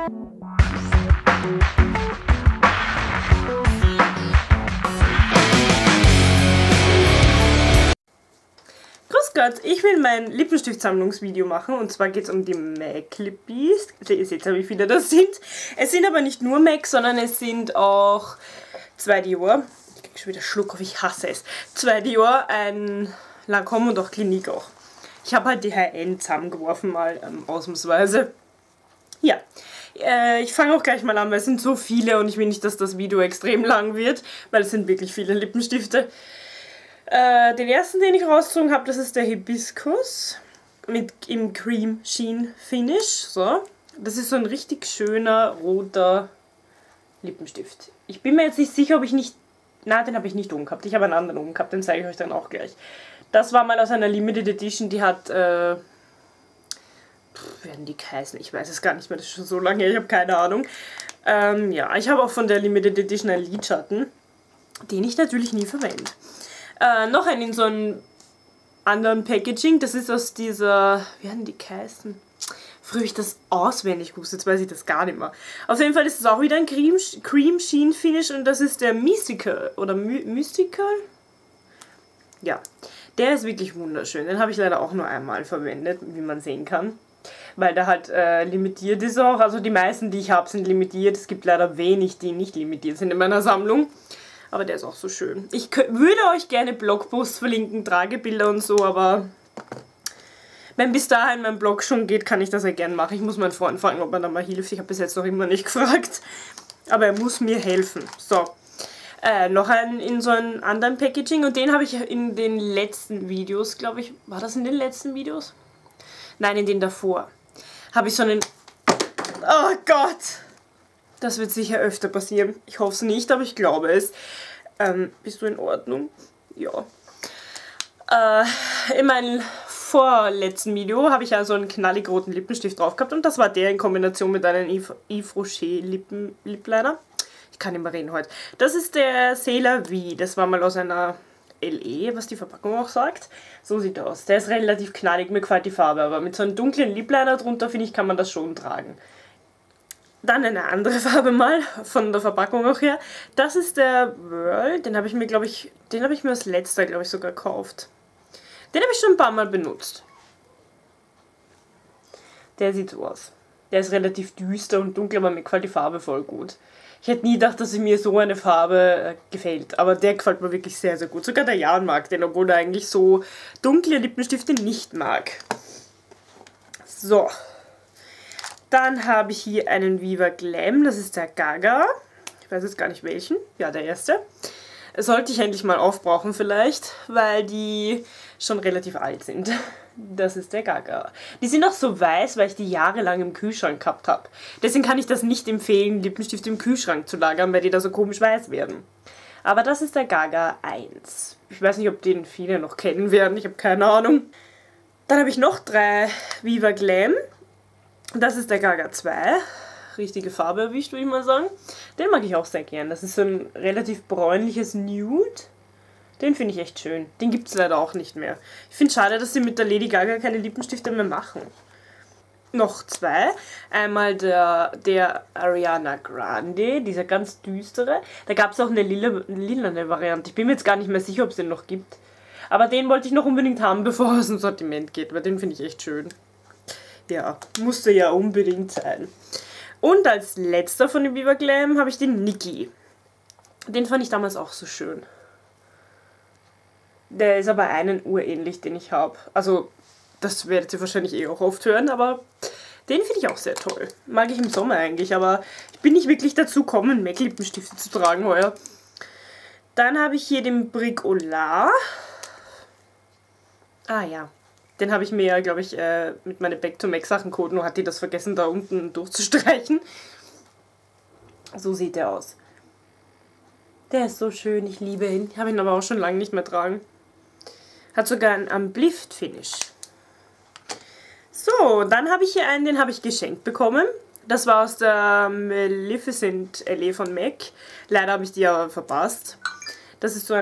Grüß Gott, ich will mein Lippenstiftsammlungsvideo machen und zwar geht es um die MAC Lippies. Ihr seht ja, wie viele das sind. Es sind aber nicht nur MAC, sondern es sind auch 2 Dior. Ich krieg schon wieder Schluck auf, ich hasse es. 2 Dior, ein Lancôme und auch Clinique auch. Ich habe halt die HN zusammengeworfen mal ausnahmsweise. Ja, ich fange auch gleich mal an, weil es sind so viele und ich will nicht, dass das Video extrem lang wird, weil es sind wirklich viele Lippenstifte. Den ersten, den ich rausgezogen habe, das ist der Hibiscus im Cream Sheen Finish. So, das ist so ein richtig schöner roter Lippenstift. Ich bin mir jetzt nicht sicher, ob ich nicht... Na, den habe ich nicht oben gehabt. Ich habe einen anderen oben gehabt, den zeige ich euch dann auch gleich. Das war mal aus einer Limited Edition, die hat... werden die heißen? Ich weiß es gar nicht mehr, das ist schon so lange her, ich habe keine Ahnung. Ja, ich habe auch von der Limited Edition einen Lidschatten, den ich natürlich nie verwende. Noch einen in so einem anderen Packaging, das ist aus dieser, wie haben die geheißen? Früher habe ich das auswendig gewusst, jetzt weiß ich das gar nicht mehr. Auf jeden Fall ist es auch wieder ein Cream Sheen Finish und das ist der Mystical, oder Mystical? Ja, der ist wirklich wunderschön, den habe ich leider auch nur einmal verwendet, wie man sehen kann. Weil der halt limitiert ist auch, also die meisten, die ich habe, sind limitiert, es gibt leider wenig, die nicht limitiert sind in meiner Sammlung. Aber der ist auch so schön. Ich würde euch gerne Blogposts verlinken, Tragebilder und so, aber wenn bis dahin mein Blog schon geht, kann ich das ja gerne machen. Ich muss meinen Freund fragen, ob er da mal hilft. Ich habe bis jetzt noch immer nicht gefragt. Aber er muss mir helfen. So, noch einen in so einem anderen Packaging und den habe ich in den letzten Videos, glaube ich. War das in den letzten Videos? Nein, in den davor. Habe ich so einen... Oh Gott! Das wird sicher öfter passieren. Ich hoffe es nicht, aber ich glaube es. Bist du in Ordnung? Ja. In meinem vorletzten Video habe ich ja so einen knallig roten Lippenstift drauf gehabt und das war der in Kombination mit einem Yves Rocher Lip-Liner. Ich kann nicht mehr reden heute. Das ist der Sailor V. Das war mal aus einer LE, was die Verpackung auch sagt. So sieht er aus. Der ist relativ knallig, mir gefällt die Farbe, aber mit so einem dunklen Lip-Liner drunter, finde ich, kann man das schon tragen. Dann eine andere Farbe mal, von der Verpackung auch her. Das ist der World, den habe ich mir, glaube ich, als letzter, glaube ich, sogar gekauft. Den habe ich schon ein paar Mal benutzt. Der sieht so aus. Der ist relativ düster und dunkel, aber mir gefällt die Farbe voll gut. Ich hätte nie gedacht, dass mir so eine Farbe gefällt, aber der gefällt mir wirklich sehr, sehr gut. Sogar der Jan mag den, obwohl er eigentlich so dunkle Lippenstifte nicht mag. So. Dann habe ich hier einen Viva Glam, das ist der Gaga. Ich weiß jetzt gar nicht welchen. Ja, der erste. Sollte ich endlich mal aufbrauchen vielleicht, weil die schon relativ alt sind. Das ist der Gaga. Die sind auch so weiß, weil ich die jahrelang im Kühlschrank gehabt habe. Deswegen kann ich das nicht empfehlen, Lippenstift im Kühlschrank zu lagern, weil die da so komisch weiß werden. Aber das ist der Gaga 1. Ich weiß nicht, ob den viele noch kennen werden, ich habe keine Ahnung. Dann habe ich noch 3 Viva Glam. Das ist der Gaga 2. Richtige Farbe erwischt, würde ich mal sagen. Den mag ich auch sehr gern. Das ist so ein relativ bräunliches Nude. Den finde ich echt schön. Den gibt es leider auch nicht mehr. Ich finde es schade, dass sie mit der Lady Gaga keine Lippenstifte mehr machen. Noch 2. Einmal der Ariana Grande, dieser ganz düstere. Da gab es auch eine lilane Variante. Ich bin mir jetzt gar nicht mehr sicher, ob es den noch gibt. Aber den wollte ich noch unbedingt haben, bevor es ins Sortiment geht, weil den finde ich echt schön. Ja, musste ja unbedingt sein. Und als letzter von dem Viva Glam habe ich den Nikki. Den fand ich damals auch so schön. Der ist aber einen urähnlich, den ich habe. Also, das werdet ihr wahrscheinlich eh auch oft hören, aber den finde ich auch sehr toll. Mag ich im Sommer eigentlich, aber ich bin nicht wirklich dazu gekommen, MAC-Lippenstifte zu tragen heuer. Dann habe ich hier den Bricola. Ah ja. Den habe ich mir ja, glaube ich, mit meinen Back-to-MAC-Sachen coden, nur hat die das vergessen, da unten durchzustreichen. So sieht der aus. Der ist so schön, ich liebe ihn. Ich habe ihn aber auch schon lange nicht mehr tragen. Hat sogar ein Uplift-Finish. So, dann habe ich hier einen, den habe ich geschenkt bekommen. Das war aus der Maleficent LE von MAC. Leider habe ich die aber verpasst. Das ist so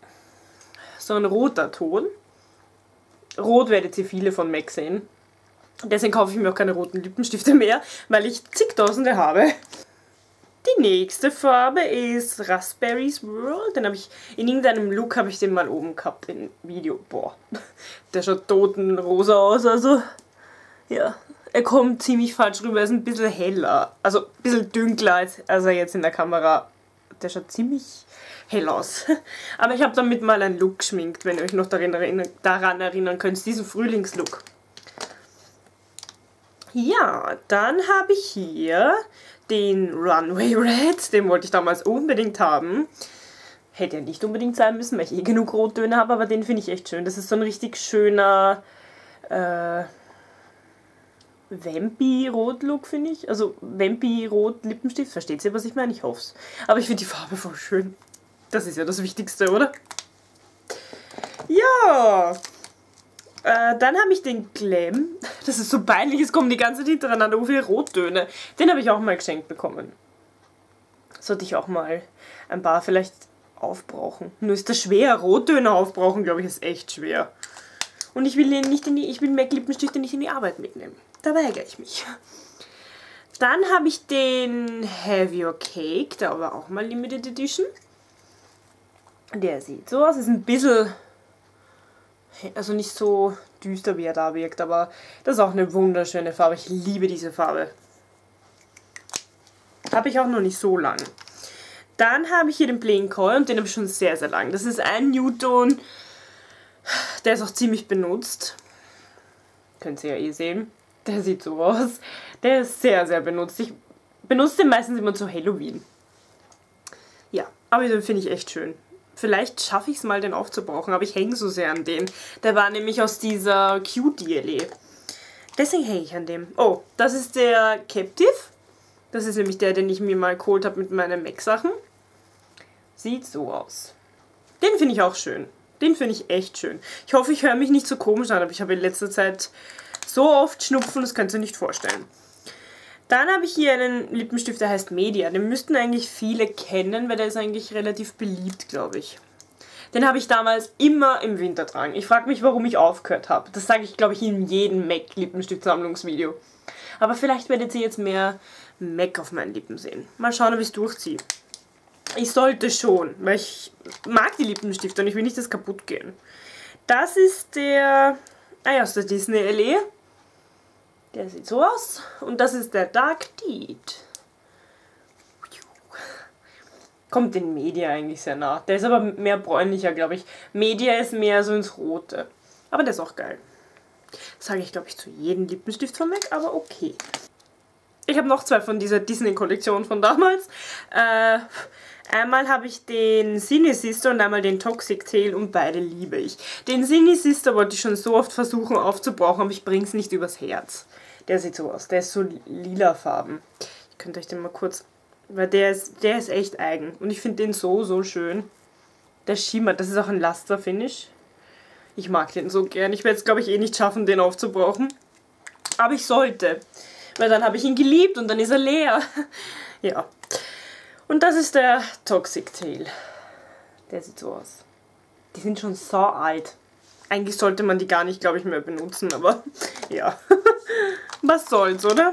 ein roter Ton. Rot werdet ihr viele von MAC sehen. Deswegen kaufe ich mir auch keine roten Lippenstifte mehr, weil ich zigtausende habe. Die nächste Farbe ist Raspberries World. Den habe ich in irgendeinem Look habe ich den mal oben gehabt im Video. Boah, der schaut totenrosa aus, also ja. Er kommt ziemlich falsch rüber, er ist ein bisschen heller, also ein bisschen dunkler als er jetzt in der Kamera. Der schaut ziemlich hell aus. Aber ich habe damit mal einen Look geschminkt, wenn ihr euch noch daran erinnern könnt, diesen Frühlingslook. Ja, dann habe ich hier den Runway Red, den wollte ich damals unbedingt haben. Hätte ja nicht unbedingt sein müssen, weil ich eh genug Rottöne habe, aber den finde ich echt schön. Das ist so ein richtig schöner Vampy-Rot-Look, finde ich. Also Vampy-Rot-Lippenstift, versteht ihr, was ich meine? Ich hoffe es. Aber ich finde die Farbe voll schön. Das ist ja das Wichtigste, oder? Ja, dann habe ich den Glam. Das ist so peinlich, es kommen die ganze Zeit hintereinander so viele Rottöne. Den habe ich auch mal geschenkt bekommen. Sollte ich auch mal ein paar vielleicht aufbrauchen. Nur ist das schwer. Rottöne aufbrauchen, glaube ich, ist echt schwer. Und ich will MAC Lippenstifte nicht in die Arbeit mitnehmen. Da weigere ich mich. Dann habe ich den Have Your Cake. Der war auch mal Limited Edition. Der sieht so aus. Ist ein bisschen... Also nicht so düster, wie er da wirkt, aber das ist auch eine wunderschöne Farbe. Ich liebe diese Farbe. Habe ich auch noch nicht so lang. Dann habe ich hier den Plain Coy und den habe ich schon sehr, sehr lang. Das ist ein Nude-Ton. Der ist auch ziemlich benutzt. Könnt ihr ja eh sehen. Der sieht so aus. Der ist sehr, sehr benutzt. Ich benutze den meistens immer zu Halloween. Ja, aber den finde ich echt schön. Vielleicht schaffe ich es mal, den aufzubrauchen, aber ich hänge so sehr an den. Der war nämlich aus dieser Q-DLE. Deswegen hänge ich an dem. Oh, das ist der Captive. Das ist nämlich der, den ich mir mal geholt habe mit meinen MAC-Sachen. Sieht so aus. Den finde ich auch schön. Den finde ich echt schön. Ich hoffe, ich höre mich nicht so komisch an, aber ich habe in letzter Zeit so oft Schnupfen, das könnt ihr nicht vorstellen. Dann habe ich hier einen Lippenstift, der heißt Media. Den müssten eigentlich viele kennen, weil der ist eigentlich relativ beliebt, glaube ich. Den habe ich damals immer im Winter tragen. Ich frage mich, warum ich aufgehört habe. Das sage ich, glaube ich, in jedem MAC Lippenstift-Sammlungsvideo. Aber vielleicht werdet ihr jetzt mehr MAC auf meinen Lippen sehen. Mal schauen, ob ich es durchziehe. Ich sollte schon, weil ich mag die Lippenstifte und ich will nicht, dass kaputt gehen. Das ist der, aus der Disney LE. Der sieht so aus. Und das ist der Dark Deed. Kommt den Media eigentlich sehr nah. Der ist aber mehr bräunlicher, glaube ich. Media ist mehr so ins Rote. Aber der ist auch geil. Das sage ich, glaube ich, zu jedem Lippenstift von MAC, aber okay. Ich habe noch zwei von dieser Disney-Kollektion von damals. Einmal habe ich den Cine Sister und einmal den Toxic Tail und beide liebe ich. Den Cine Sister wollte ich schon so oft versuchen aufzubrauchen, aber ich bringe es nicht übers Herz. Der sieht so aus. Der ist so lila Farben. Ich könnte euch den mal kurz... Weil der ist echt eigen. Und ich finde den so, so schön. Der schimmert. Das ist auch ein Laster-Finish. Ich mag den so gern. Ich werde es, glaube ich, eh nicht schaffen, den aufzubrauchen. Aber ich sollte. Weil dann habe ich ihn geliebt und dann ist er leer. Ja. Und das ist der Toxic Tail. Der sieht so aus. Die sind schon so alt. Eigentlich sollte man die gar nicht, glaube ich, mehr benutzen, aber ja. Was soll's, oder?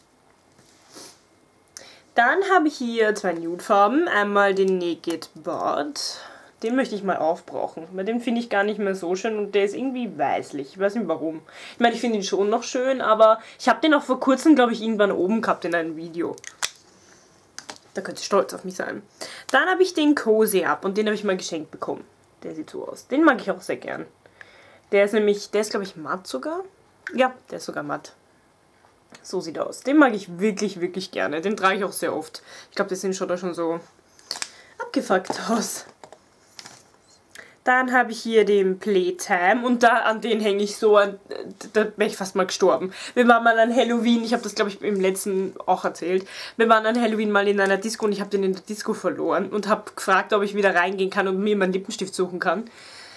Dann habe ich hier zwei Nude-Farben. Einmal den Naked Bud. Den möchte ich mal aufbrauchen. Weil den finde ich gar nicht mehr so schön und der ist irgendwie weißlich. Ich weiß nicht warum. Ich meine, ich finde ihn schon noch schön, aber ich habe den auch vor kurzem, glaube ich, irgendwann oben gehabt in einem Video. Da könnt ihr stolz auf mich sein. Dann habe ich den Cozy Up und den habe ich mal geschenkt bekommen. Der sieht so aus. Den mag ich auch sehr gern. Der ist nämlich, glaube ich, matt sogar. Ja, der ist sogar matt. So sieht er aus. Den mag ich wirklich, wirklich gerne. Den trage ich auch sehr oft. Ich glaube, die schaut da schon so abgefuckt aus. Dann habe ich hier den Playtime und da an den hänge ich so an, da wäre ich fast mal gestorben. Wir waren mal an Halloween, ich habe das glaube ich im letzten auch erzählt, wir waren an Halloween mal in einer Disco und ich habe den in der Disco verloren und habe gefragt, ob ich wieder reingehen kann und mir meinen Lippenstift suchen kann.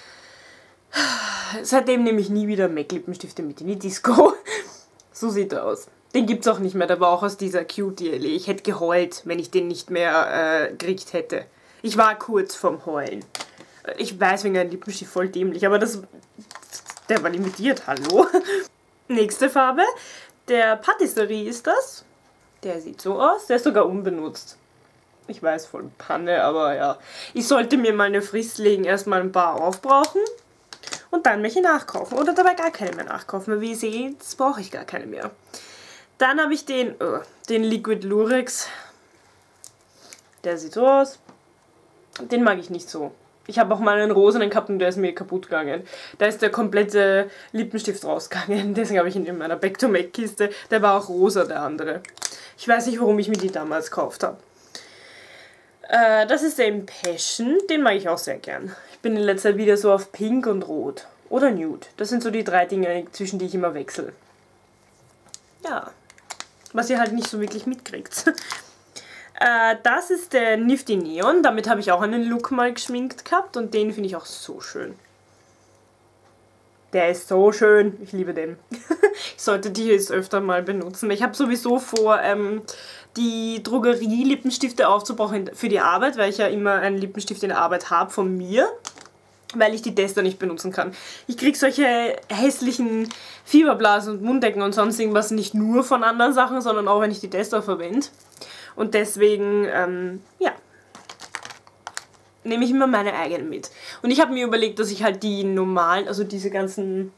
Seitdem nehme ich nie wieder MAC Lippenstifte mit in die Disco. So sieht er aus. Den gibt es auch nicht mehr, der war auch aus dieser Q-DLE. Ich hätte geheult, wenn ich den nicht mehr gekriegt hätte. Ich war kurz vorm Heulen. Ich weiß, wegen einem Lippenstift voll dämlich, aber der war limitiert, hallo? Nächste Farbe. Der Patisserie ist das. Der sieht so aus. Der ist sogar unbenutzt. Ich weiß, voll Panne, aber ja. Ich sollte mir meine Fristling erstmal ein paar aufbrauchen und dann welche nachkaufen. Oder dabei gar keine mehr nachkaufen, weil wie ihr seht, jetzt brauche ich gar keine mehr. Dann habe ich den Liquid Lurex. Der sieht so aus. Den mag ich nicht so. Ich habe auch mal einen rosenen gehabt und der ist mir kaputt gegangen. Da ist der komplette Lippenstift rausgegangen. Deswegen habe ich ihn in meiner Back-to-Mac-Kiste. Der war auch rosa, der andere. Ich weiß nicht, warum ich mir die damals gekauft habe. Das ist der Impassion. Den mag ich auch sehr gern. Ich bin in letzter Zeit wieder so auf Pink und Rot. Oder Nude. Das sind so die 3 Dinge, zwischen die ich immer wechsle. Ja. Was ihr halt nicht so wirklich mitkriegt. Das ist der Nifty Neon. Damit habe ich auch einen Look mal geschminkt gehabt. Und den finde ich auch so schön. Der ist so schön. Ich liebe den. Ich sollte die jetzt öfter mal benutzen. Ich habe sowieso vor, die Drogerie-Lippenstifte aufzubrauchen für die Arbeit, weil ich ja immer einen Lippenstift in der Arbeit habe von mir, weil ich die Tester nicht benutzen kann. Ich kriege solche hässlichen Fieberblasen und Munddecken und sonst irgendwas nicht nur von anderen Sachen, sondern auch, wenn ich die Tester verwende. Und deswegen, ja, nehme ich immer meine eigenen mit. Und ich habe mir überlegt, dass ich halt die normalen, also diese ganzen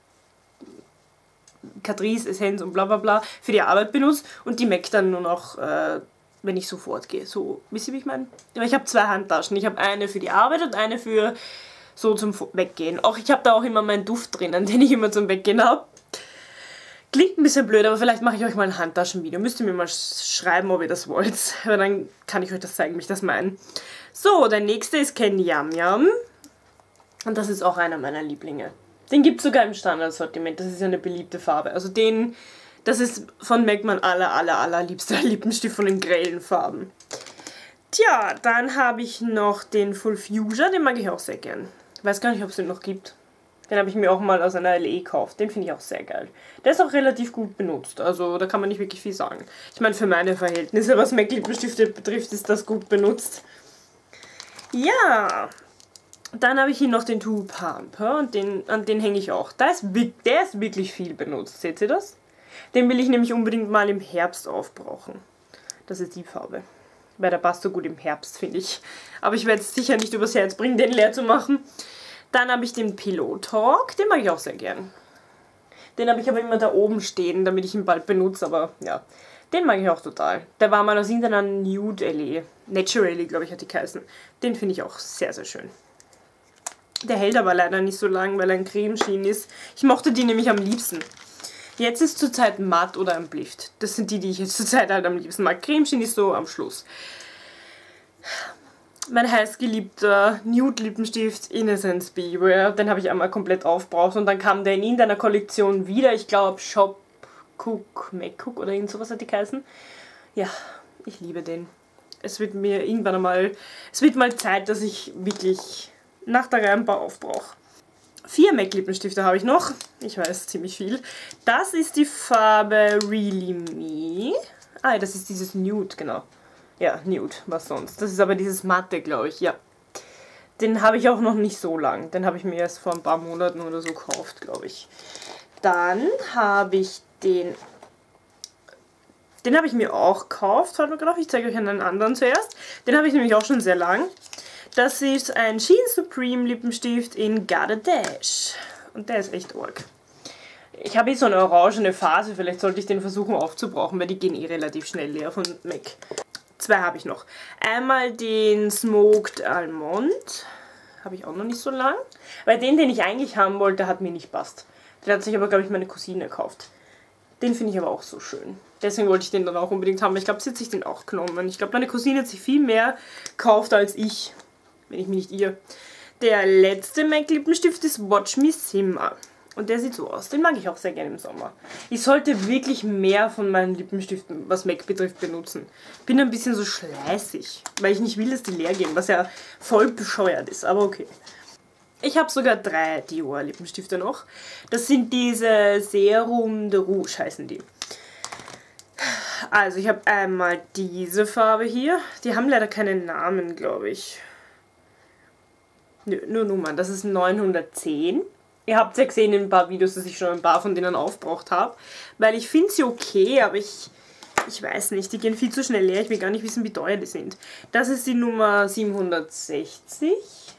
Catrice, Essenz und bla bla bla für die Arbeit benutze und die MAC dann nur noch, wenn ich so fortgehe. So, wisst ihr, wie ich meine? Aber ich habe 2 Handtaschen. Ich habe eine für die Arbeit und eine für so zum Weggehen. Auch ich habe da auch immer meinen Duft drinnen, den ich immer zum Weggehen habe. Klingt ein bisschen blöd, aber vielleicht mache ich euch mal ein Handtaschenvideo. Müsst ihr mir mal schreiben, ob ihr das wollt. Weil dann kann ich euch das zeigen, wie ich das meine. So, der nächste ist Ken Yum Yum. Und das ist auch einer meiner Lieblinge. Den gibt es sogar im Standardsortiment. Das ist ja eine beliebte Farbe. Also das ist von MAC mein allerliebster Lippenstift von den grellen Farben. Tja, dann habe ich noch den Full Fuchsia. Den mag ich auch sehr gern. Ich weiß gar nicht, ob es den noch gibt. Den habe ich mir auch mal aus einer LE gekauft. Den finde ich auch sehr geil. Der ist auch relativ gut benutzt. Also da kann man nicht wirklich viel sagen. Ich meine, für meine Verhältnisse, was MAC Lippenstifte betrifft, ist das gut benutzt. Ja, dann habe ich hier noch den Too Pamper und an den hänge ich auch. Der ist wirklich viel benutzt. Seht ihr das? Den will ich nämlich unbedingt mal im Herbst aufbrauchen. Das ist die Farbe. Weil der passt so gut im Herbst, finde ich. Aber ich werde es sicher nicht übers Herz bringen, den leer zu machen. Dann habe ich den Pillow Talk, den mag ich auch sehr gern. Den habe ich aber immer da oben stehen, damit ich ihn bald benutze, aber ja, den mag ich auch total. Der war mal aus irgendeiner Nude LE, Naturally, glaube ich, hat die geheißen. Den finde ich auch sehr, sehr schön. Der hält aber leider nicht so lang, weil er ein Cremesheen ist. Ich mochte die nämlich am liebsten. Jetzt ist zurzeit matt oder ein Blift. Das sind die ich jetzt zurzeit halt am liebsten mag. Cremesheen ist so am Schluss. Mein heißgeliebter Nude-Lippenstift Innocence Beware. Den habe ich einmal komplett aufgebraucht und dann kam der in irgendeiner Kollektion wieder. Ich glaube Shop Cook, MAC oder irgend sowas hat die geheißen. Ja, ich liebe den. Es wird mir irgendwann einmal, es wird mal Zeit, dass ich wirklich nach der Reihe ein paar aufbrauche. 4 MAC-Lippenstifte habe ich noch. Ich weiß, ziemlich viel. Das ist die Farbe Really Me. Ah, das ist dieses Nude, genau. Ja, Nude, was sonst. Das ist aber dieses Matte, glaube ich, ja. Den habe ich auch noch nicht so lang. Den habe ich mir erst vor ein paar Monaten oder so gekauft, glaube ich. Dann habe ich den habe ich mir auch gekauft. Ich zeige euch einen anderen zuerst. Den habe ich nämlich auch schon sehr lang. Das ist ein Sheen Supreme Lippenstift in Got a Dash. Und der ist echt arg. Ich habe jetzt so eine orangene Phase. Vielleicht sollte ich den versuchen aufzubrauchen, weil die gehen eh relativ schnell leer von MAC. 2 habe ich noch. Einmal den Smoked Almond. Habe ich auch noch nicht so lang. Weil den ich eigentlich haben wollte, hat mir nicht passt. Den hat sich aber, glaube ich, meine Cousine gekauft. Den finde ich aber auch so schön. Deswegen wollte ich den dann auch unbedingt haben. Ich glaube, sie hat sich den auch genommen. Ich glaube, meine Cousine hat sich viel mehr gekauft als ich. Wenn ich mich nicht irre. Der letzte MAC Lippenstift ist Watch Me Simmer. Und der sieht so aus. Den mag ich auch sehr gerne im Sommer. Ich sollte wirklich mehr von meinen Lippenstiften, was MAC betrifft, benutzen. Bin ein bisschen so schleißig, weil ich nicht will, dass die leer gehen, was ja voll bescheuert ist, aber okay. Ich habe sogar 3 Dior Lippenstifte noch. Das sind diese Serum de Rouge, heißen die. Also ich habe einmal diese Farbe hier. Die haben leider keinen Namen, glaube ich. Nö, nur Nummern. Das ist 910. Ihr habt ja gesehen in ein paar Videos, dass ich schon ein paar von denen aufgebraucht habe. Weil ich finde sie okay, aber ich weiß nicht, die gehen viel zu schnell leer. Ich will gar nicht wissen, wie teuer die sind. Das ist die Nummer 760.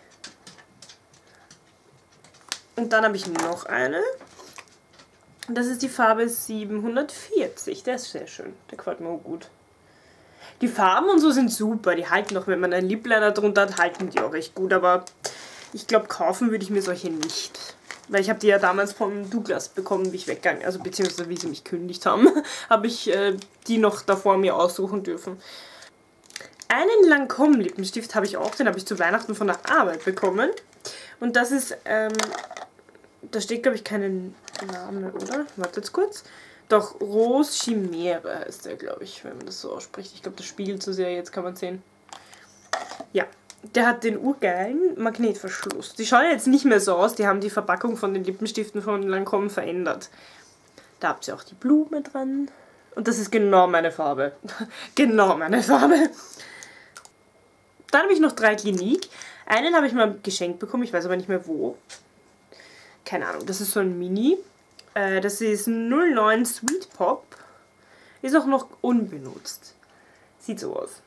Und dann habe ich noch eine. Das ist die Farbe 740. Der ist sehr schön. Der gefällt mir auch gut. Die Farben und so sind super. Die halten auch, wenn man einen Lip Liner drunter hat, halten die auch recht gut. Aber ich glaube, kaufen würde ich mir solche nicht. Weil ich habe die ja damals vom Douglas bekommen, wie ich weggegangen, also beziehungsweise wie sie mich gekündigt haben, habe ich die noch davor mir aussuchen dürfen. Einen Lancôme Lippenstift habe ich auch, den habe ich zu Weihnachten von der Arbeit bekommen. Und das ist, da steht glaube ich keinen Name, oder? Wartet kurz. Doch, Rose Chimere ist der, glaube ich, wenn man das so ausspricht. Ich glaube, das spiegelt so sehr, jetzt kann man sehen. Ja. Der hat den urgeilen Magnetverschluss. Die schauen jetzt nicht mehr so aus, die haben die Verpackung von den Lippenstiften von Lancôme verändert. Da habt ihr auch die Blume dran. Und das ist genau meine Farbe. Genau meine Farbe. Dann habe ich noch 3 Clinique. Einen habe ich mal geschenkt bekommen, ich weiß aber nicht mehr wo. Keine Ahnung, das ist so ein Mini. Das ist 09 Sweet Pop. Ist auch noch unbenutzt. Sieht so aus.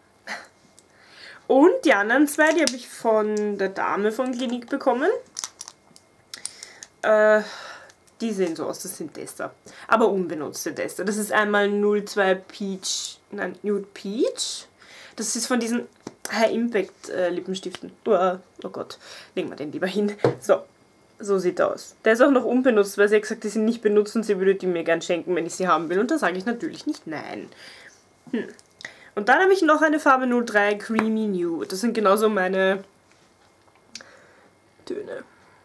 Und die anderen 2, die habe ich von der Dame von Clinique bekommen. Die sehen so aus, das sind Tester. Aber unbenutzte Tester. Das ist einmal 02 Peach, nein, Nude Peach. Das ist von diesen High Impact Lippenstiften. Oh Gott, legen wir den lieber hin. So sieht er aus. Der ist auch noch unbenutzt, weil sie hat gesagt, die sind nicht benutzt und sie würde die mir gern schenken, wenn ich sie haben will. Und da sage ich natürlich nicht nein. Und dann habe ich noch eine Farbe 03 Creamy Nude. Das sind genauso meine Töne.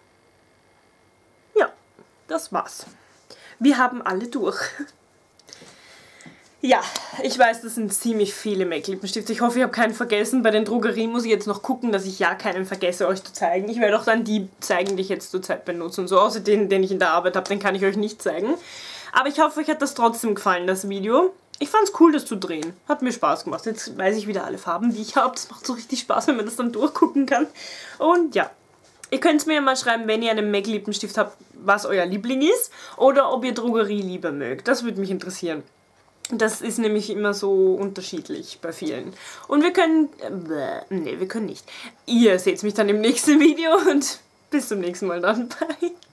Ja, das war's. Wir haben alle durch. Ja, ich weiß, das sind ziemlich viele Make-Lippenstifte. Ich hoffe, ich habe keinen vergessen. Bei den Drogerien muss ich jetzt noch gucken, dass ich ja keinen vergesse, euch zu zeigen. Ich werde auch dann die zeigen, die ich jetzt zurzeit benutze und so. Außer den ich in der Arbeit habe, den kann ich euch nicht zeigen. Aber ich hoffe, euch hat das trotzdem gefallen, das Video. Ich fand es cool, das zu drehen. Hat mir Spaß gemacht. Jetzt weiß ich wieder alle Farben, die ich habe. Das macht so richtig Spaß, wenn man das dann durchgucken kann. Und ja, ihr könnt es mir ja mal schreiben, wenn ihr einen MAC-Lippenstift habt, was euer Liebling ist. Oder ob ihr Drogerie lieber mögt. Das würde mich interessieren. Das ist nämlich immer so unterschiedlich bei vielen. Und wir können... nee, wir können nicht. Ihr seht mich dann im nächsten Video und bis zum nächsten Mal dann. Bye.